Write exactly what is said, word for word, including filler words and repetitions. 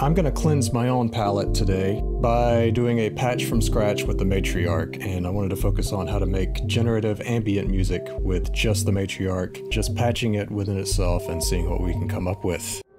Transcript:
I'm gonna cleanse my own palette today by doing a patch from scratch with the Matriarch, and I wanted to focus on how to make generative ambient music with just the Matriarch, just patching it within itself and seeing what we can come up with.